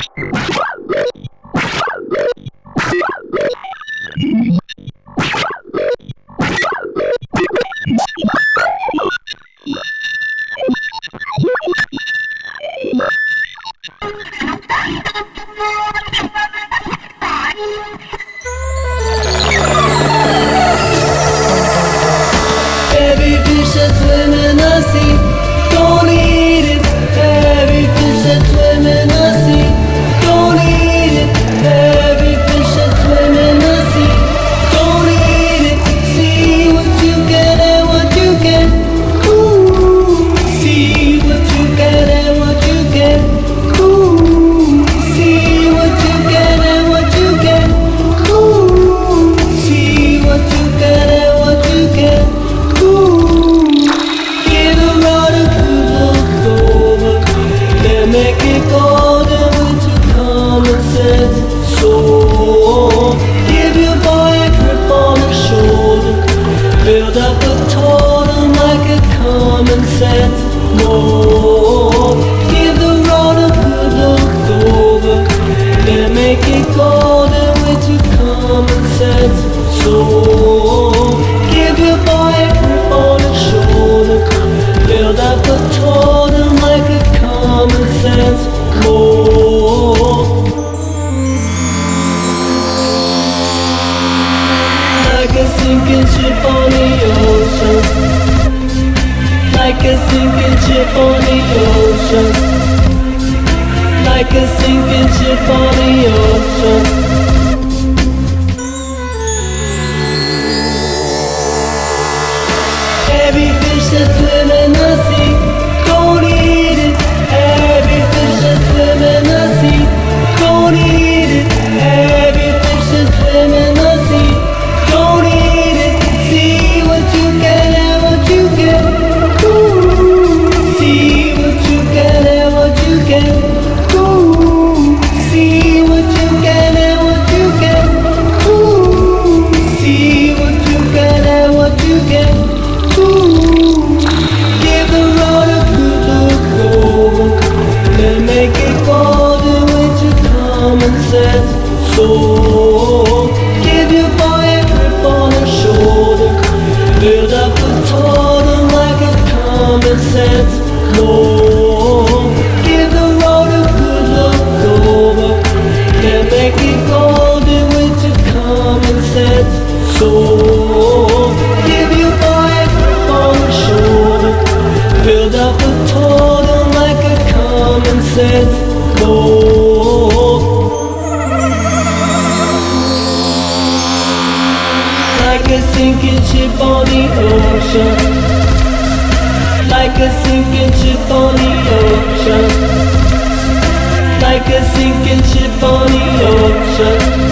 Every fish that swim in the sea, don't eat it. Every fish that swim in the sea, don't eat it. Every fish that swim in the sea, don't eat it. See what you get and what you get. Ooh, see what you get and what you get. Ooh, see what you get and what you get. Ooh, see what you get and what you get. Give a rod a good look over, then make it golden with your common sense. So give your boy a grip on the shoulder, build up a totem like a common sense. More, give the rod a good look over, then make it golden with your common sense. So give your boy a grip on the shoulder, build up a totem like a common sense. More, like a sinking ship on the ocean, like a sinking ship on the ocean, like a sinking ship on the ocean. Every fish that swim in the sea, don't eat it. Every fish that swim in the sea, don't eat it. Every fish that swim in the sea, don't eat it. See what you get and what you get. Ooh, see what you get and what you get. Ooh, see what you get and what you get. Ooh, see what you get and what you get. Give the road a good look over, and make it golden with your common sense. So give your boy a grip on the shoulder, build up a totem like a common sense. More, give the road a good look over, and make it golden with your common sense. So give your boy a grip on the shoulder, build up a totem like a common sense. More, like a sinking ship on the ocean, like a sinking ship on the ocean, like a sinking ship on the ocean.